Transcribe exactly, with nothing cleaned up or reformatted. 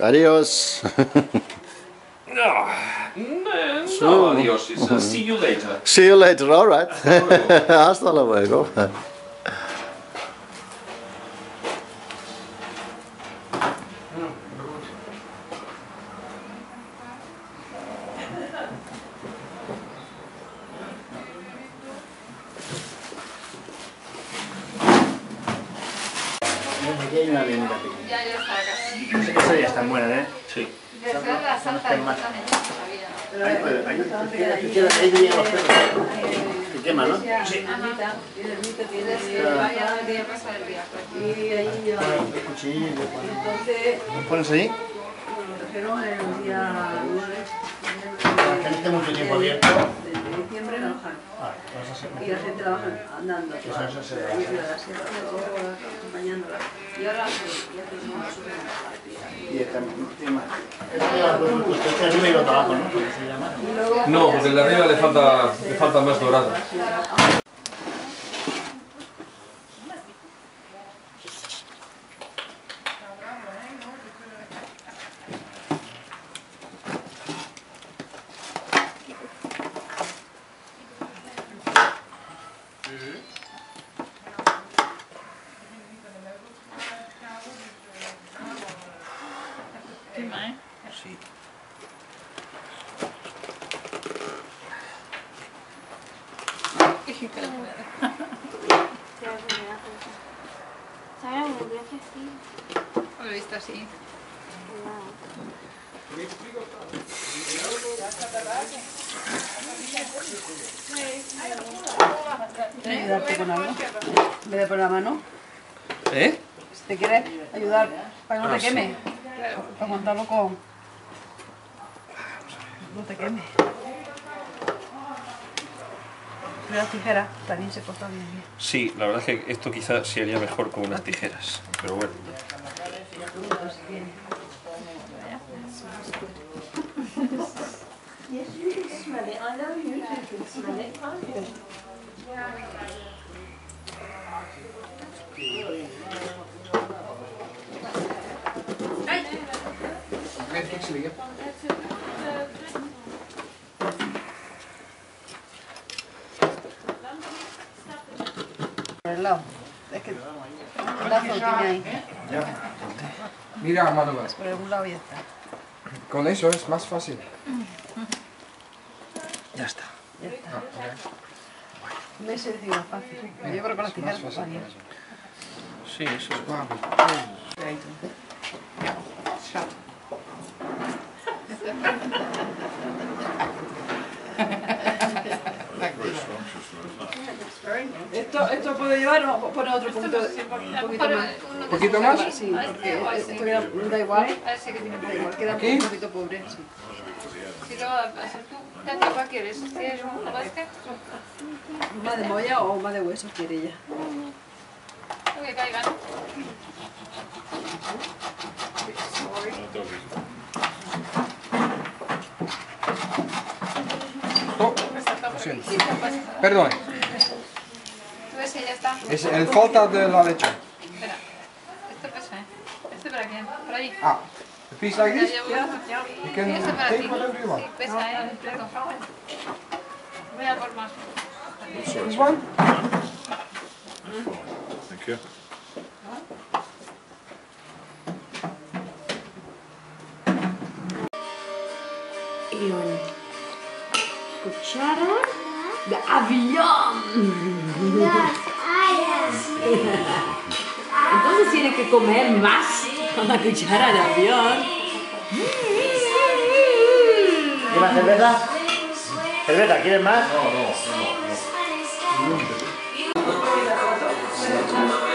Adiós. No, no, no adiós. It's uh, see you later. See you later, all right. Hasta luego. Aquí hay una avenida pequeña. Ya, ya está casi. No sé qué sería tan buena, ¿eh? Sí. De ser la santa más. sabía. Ahí puede, ahí ahí vienen los perros. Se quema, ¿no? Sí. Ajá. Vaya día pasa el día. Y ahí yo... El cuchillo. Entonces, ¿Lo pones ahí? lo trajeron el día nueve Que no esté mucho tiempo abierto. de diciembre, lo bajan. Ah, vas a hacer. Y la gente la baja andando. Eso, eso, eso. Ahí arriba de la sierra, acompañándola. Y ahora ya tenemos suben a la tía. Y esta última. Esta es la producto, este arriba y lo abajo, ¿no? ¿Cómo se llama? No, porque el de arriba le falta, le falta más dorada. Sí. Lo he visto así. ¿Quieres ayudarte con algo? En vez de poner la mano. ¿Eh? Si te quieres ayudar para que no Ah, te sí. queme. Para montarlo con... No te queme. Y las tijeras también se cortan bien bien. Sí, la verdad es que esto quizás se haría mejor con unas tijeras, pero bueno. Por el lado. Es que el lazo tiene ahí. Mira, Manuel, Por algún lado ya está. con eso es más fácil. Ya está. Ya está. Me sé decir más fácil. Yo creo que con las tijeras va bien. Sí, eso es guapo. Esto, esto puedo llevar o poner otro punto, un poquito más. ¿Un poquito más? Sí, porque esto queda, da igual. Ese que tiene Da igual, queda ¿Aquí? un poquito pobre. Sí. Si lo haces tú, ¿qué cuál quieres? ¿Quieres un basket? Más de molla o más de hueso quiere ella. Lo que caigan. Oh, lo siento. Perdón, Tú ves que ya está. es el falta de la leche. Espera. Esto pesa, ¿eh? Este para quién? Por ahí. Ah, a piece like Ya this? llevo. You Sí, can este para take ti. whatever you want. Sí, pesa, ¿eh? El plato. Voy a por más. This one? Thank you. Y una cuchara de avión. Entonces tiene que comer más con la cuchara de avión. ¿Quieres cerveza? ¿Cerveza? ¿Quieres más? No, no, no, no.